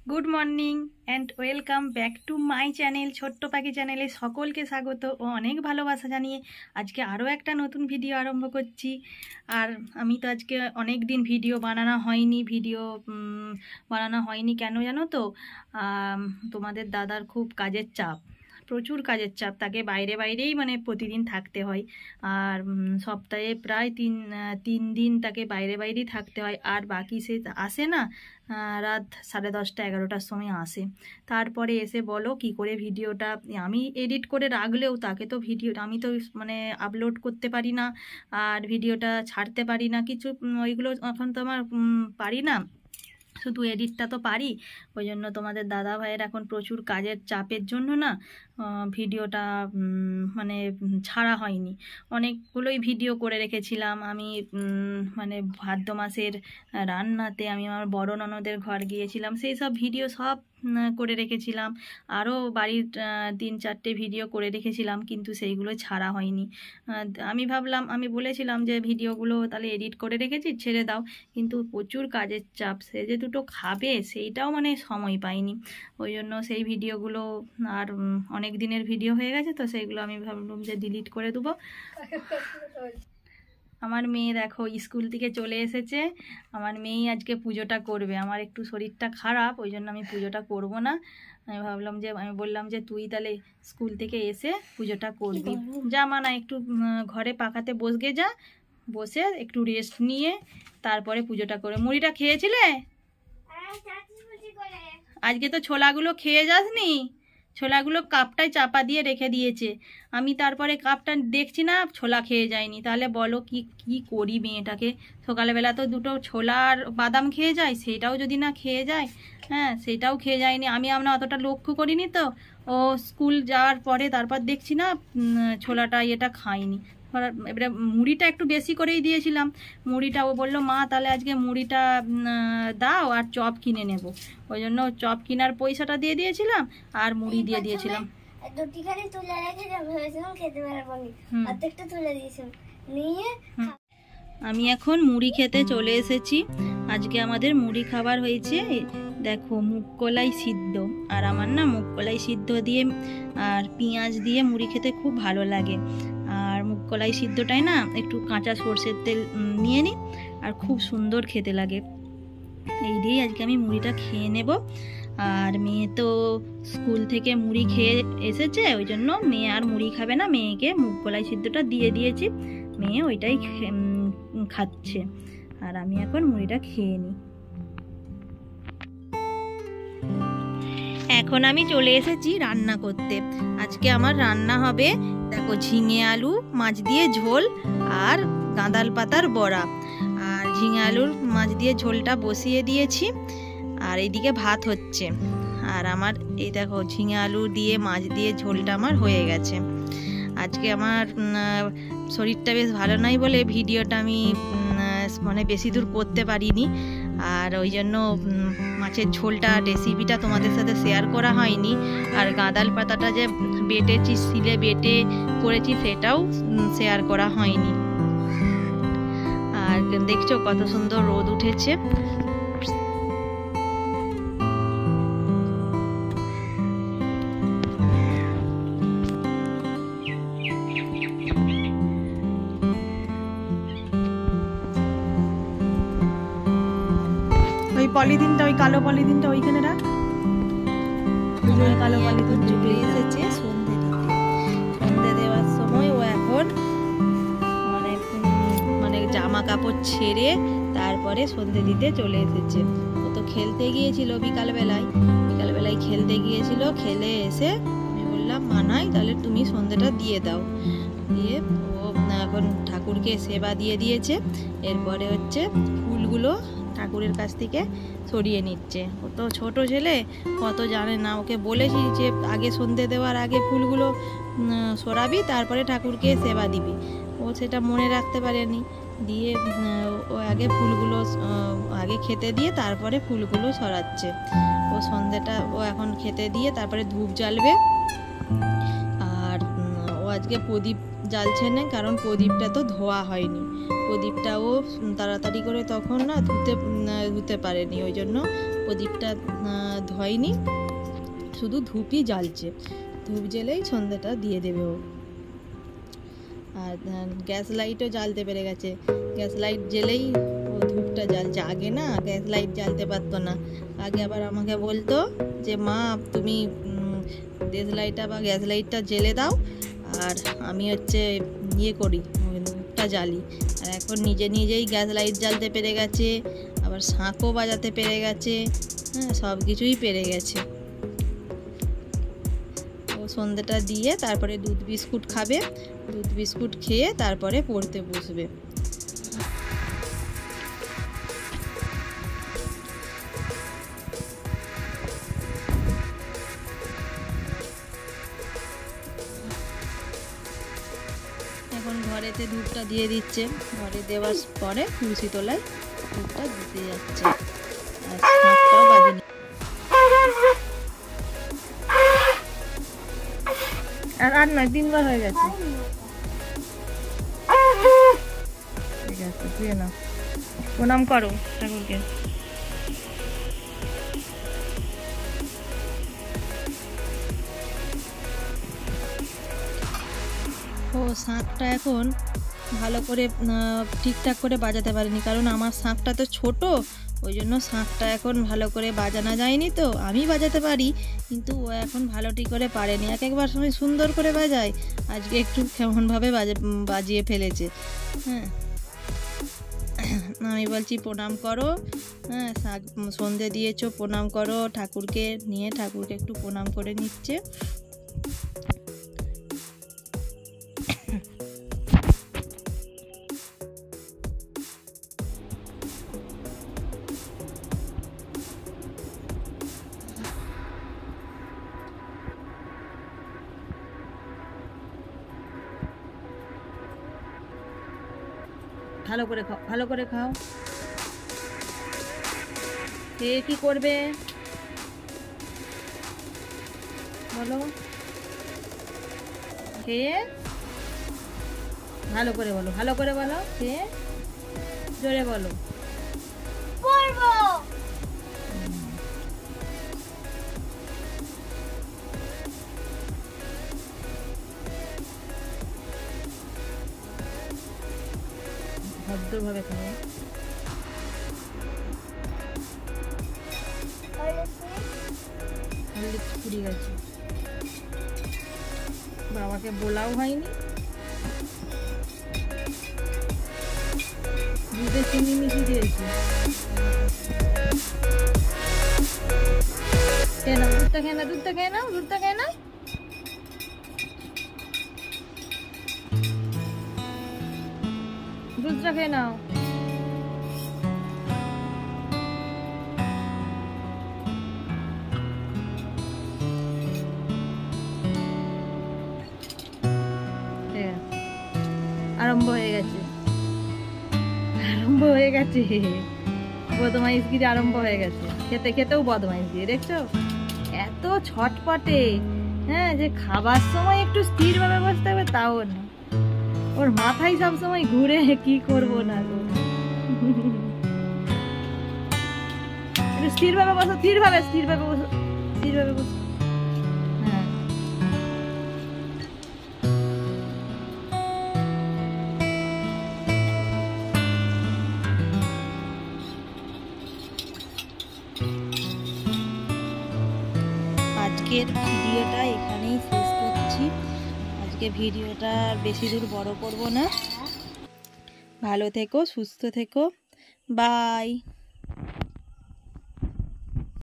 Good morning and welcome back to my channel ছোট্ট পাখি চ্যানেলে সকলকে স্বাগত ও অনেক ভালোবাসা জানিয়ে আজকে আরও একটা নতুন ভিডিও আরম্ভ করছি। আর আমি তো আজকে অনেক দিন ভিডিও বানানো হয়নি কেন জানো তো? তোমাদের দাদার খুব কাজের চাপ, প্রচুর কাজের চাপ, তাকে বাইরেই মানে প্রতিদিন থাকতে হয়। আর সপ্তাহে প্রায় তিন দিন তাকে বাইরেই থাকতে হয়। আর বাকি সে আসে না, রাত 10:30 11টার সময় আসে। তারপরে এসে বলো কি করে ভিডিওটা আমি এডিট করে রাখলেও তাকে তো আমি তো মানে আপলোড করতে পারি না, আর ভিডিওটা ছাড়তে পারি না কিছু, ওইগুলো এখন তো আমার পারি না, শুধু এডিটটা তো পারি। ওই জন্য তোমাদের দাদা ভাইয়ের এখন প্রচুর কাজের চাপের জন্য না ভিডিওটা মানে ছাড়া হয়নি। অনেকগুলোই ভিডিও করে রেখেছিলাম আমি, মানে ভাদ্র মাসের রান্নাতে আমি আমার বড় ননদের ঘর গিয়েছিলাম, সেই সব ভিডিও সব করে রেখেছিলাম। আরও বাড়ির 3-4টে ভিডিও করে রেখেছিলাম, কিন্তু সেইগুলো ছাড়া হয়নি। আমি বলেছিলাম যে ভিডিওগুলো তাহলে এডিট করে রেখেছি ছেড়ে দাও, কিন্তু প্রচুর কাজের চাপ, সে যে দুটো খাবে সেইটাও মানে সময় পাইনি। ওই জন্য সেই ভিডিওগুলো আর অনেক দিনের ভিডিও হয়ে গেছে, তো সেইগুলো আমি ভাবলাম যে ডিলিট করে দেবো। আমার মেয়ে দেখো স্কুল থেকে চলে এসেছে, আমার মেয়েই আজকে পুজোটা করবে। আমার একটু শরীরটা খারাপ, ওই জন্য আমি পুজোটা করব না। আমি বললাম যে তুই তাহলে স্কুল থেকে এসে পুজোটা করবি, যা মানা একটু ঘরে পাখাতে বসে একটু রেস্ট নিয়ে তারপরে পুজোটা করে। মুড়িটা খেয়েছিলে? আজকে তো ছোলাগুলো খেয়ে যাসনি, ছোলাগুলো কাপটায় চাপা দিয়ে রেখে দিয়েছে। আমি তারপরে কাপটা দেখছি না, ছোলা খেয়ে যায়নি। তাহলে বলো কি করি মেয়েটাকে? সকালবেলা তো দুটো ছোলা আর বাদাম খেয়ে যায়, সেটাও যদি না খেয়ে যায়, সেটাও খেয়ে যায়নি। আমি অতটা লক্ষ্য করিনি, তো ও স্কুল যাওয়ার পরে তারপর দেখছি না ছোলাটা এটা খায়নি। এবারে মুড়িটা একটু বেশি করেই দিয়েছিলাম। মুড়িটা ও বললো মা তাহলে আজকে মুড়িটা দাও আর চপ কিনে নেব, ওই জন্য চপ কেনার পয়সাটা দিয়ে দিয়েছিলাম আর মুড়ি দিয়ে দিয়েছিলাম। আমি এখন মুড়ি খেতে চলে এসেছি। আজকে আমাদের মুড়ি খাবার হয়েছে দেখো মুগ কলাই সিদ্ধ, আর আমার না মুগ কলাই সিদ্ধ দিয়ে আর পেঁয়াজ দিয়ে মুড়ি খেতে খুব ভালো লাগে। আর মুগ কলাই সিদ্ধটাই না একটু কাঁচা সর্ষের তেল নিয়ে নিই, আর খুব সুন্দর খেতে লাগে। এই দিয়েই আজকে আমি মুড়িটা খেয়ে নেব। আর মেয়ে তো স্কুল থেকে মুড়ি খেয়ে এসেছে, ওই জন্য মেয়ে আর মুড়ি খাবে না, মেয়েকে মুগ কলাই সিদ্ধটা দিয়ে দিয়েছি, মেয়ে ওইটাই খাচ্ছে। আর আমি এখন মুড়িটা খেয়ে নিই। এখন আমি চলে এসেছি রান্না করতে। আজকে আমার রান্না হবে দেখো ঝিঙে আলু মাছ দিয়ে ঝোল আর গাঁদাল পাতার বড়া। আর ঝিঙে আলুর মাছ দিয়ে ঝোলটা বসিয়ে দিয়েছি, আর এইদিকে ভাত হচ্ছে। আর আমার এই দেখো ঝিঙে আলু দিয়ে মাছ দিয়ে ঝোলটা আমার হয়ে গেছে। আজকে আমার শরীরটা বেশ ভালো নয় বলে ভিডিওটা আমি মানে বেশি দূর করতে পারিনি, আর ওই জন্য মাছের ঝোলটা রেসিপিটা তোমাদের সাথে শেয়ার করা হয়নি। আর গাঁদাল পাতাটা যে বেটেছি, শিলে বেটে করেছি, সেটাও শেয়ার করা হয়নি। আর দেখছো কত সুন্দর রোদ উঠেছে। পলিথিনটা, ওই কালো পলিথিনটা ওইখানে রাখ। কালো পলিথিন চলে এসেছে সন্ধে দেওয়ার সময়। ও এখন মানে জামা কাপড় ছেড়ে তারপরে সন্ধে দিতে চলে এসেছে। ও তো খেলতে গিয়েছিল বিকালবেলায় খেলতে গিয়েছিল, খেলে এসে আমি বললাম মানাই তাহলে তুমি সন্ধেটা দিয়ে দাও। দিয়ে ও এখন ঠাকুরকে সেবা দিয়ে দিয়েছে। এরপরে হচ্ছে ফুলগুলো ঠাকুরের কাছ থেকে সরিয়ে নিচ্ছে। ও তো ছোট ছেলে, কত জানে না। ওকে বলেছি যে আগে সন্ধে দেওয়ার আগে ফুলগুলো সরাবি, তারপরে ঠাকুরকে সেবা দিবি। ও সেটা মনে রাখতে পারেনি, দিয়ে ও আগে ফুলগুলো আগে খেতে দিয়ে তারপরে ফুলগুলো সরাচ্ছে। ও সন্ধেটা ও এখন খেতে দিয়ে তারপরে ধূপ জ্বালবে। আর ও আজকে প্রদীপ জ্বালছে না, কারণ প্রদীপটা তো ধোয়া হয়নি। প্রদীপটাও তাড়াতাড়ি করে তখন না ধুতে পারেনি, ওই জন্য প্রদীপটা ধয়নি, শুধু ধূপই জ্বালছে। ধূপ জ্বেলেই সন্ধ্যাটা দিয়ে দেবে ও। আর গ্যাস লাইটও জ্বালতে পেরে গেছে, গ্যাস লাইট জ্বেলেই ও ধূপটা জ্বালছে। আগে না গ্যাস লাইট জ্বালতে পারতো না, আগে আবার আমাকে বলতো যে মা তুমি গ্যাস লাইটটা বা গ্যাস লাইটটা জ্বেলে দাও, আর আমি হচ্ছে ইয়ে করি, ধূপটা জ্বালি। আর এখন নিজে নিজেই গ্যাস লাইট জ্বালতে পেরে গেছে, আবার শাঁখও বাজাতে পেরে গেছে, হ্যাঁ সব কিছুই পেরে গেছে। ও সন্ধ্যাটা দিয়ে তারপরে দুধ বিস্কুট খাবে, দুধ বিস্কুট খেয়ে তারপরে পড়তে বসবে। এখন ঘরেতে দুধটা দিয়ে দিচ্ছে, ঘরে দেওয়ার পরে তুলসী তলায় দুধটা দিতে যাচ্ছে। আর শাঁখটাও বাজেনি। আর নয়, 3 বার হয়ে গেছে। ঠিক আছে, শুয়ে নাও, প্রণাম করো ঠাকুরকে। ও শাঁখটা এখন ভালো করে ঠিকঠাক করে বাজাতে পারিনি, কারণ আমার শাঁখটা তো ছোট, ওই জন্য শাঁখটা এখন ভালো করে বাজানো যায়নি। তো আমি বাজাতে পারি, কিন্তু ও এখন ভালো ঠিক করে পারেনি। এক একবার সময় সুন্দর করে বাজায়, আজকে একটু কেমনভাবে বাজিয়ে ফেলেছে। হ্যাঁ, আমি বলছি প্রণাম করো, হ্যাঁ সন্ধে দিয়েছো প্রণাম করো ঠাকুরকে, নিয়ে ঠাকুরকে একটু প্রণাম করে নিচ্ছে। ভালো করে খাও, ভালো করে খাও। কে কি করবে বলো? কে? ভালো করে বলো, ভালো করে বলো। কে? জোরে বলো। পড়বো। ভদ্রভাবে খাও। পুড়ে গেছে, বাবাকে বলাও হয়নি। দুধে চিনি মিশিয়ে দিয়েছি। খেয়ে নাও, দুধটা খেয়ে নাও, দুধটা খেয়ে নাও, দুধটা খেয়ে নাও। দুধটা খেয়ে নাও। আরম্ভ হয়ে গেছে, আরম্ভ হয়ে গেছে, বদমাইশগিরি আরম্ভ হয়ে গেছে। খেতে খেতেও বদমাইশগিরি দেখছো, এত ছটপটে। হ্যাঁ, যে খাবার সময় একটু স্থিরভাবে বসতে হবে তাও না, ওর মাথায় সবসময় ঘুরে কি করবো না গো। একটু স্থিরভাবে বসো, স্থিরভাবে, স্থিরভাবে বসো, স্থিরভাবে বসো। হ্যাঁ, আজকের ভিডিওটা এখানেই শেষ করছি। আজকে ভিডিওটা বেশি দূর বড় করব না। ভালো থেকো, সুস্থ থেকো, বাই।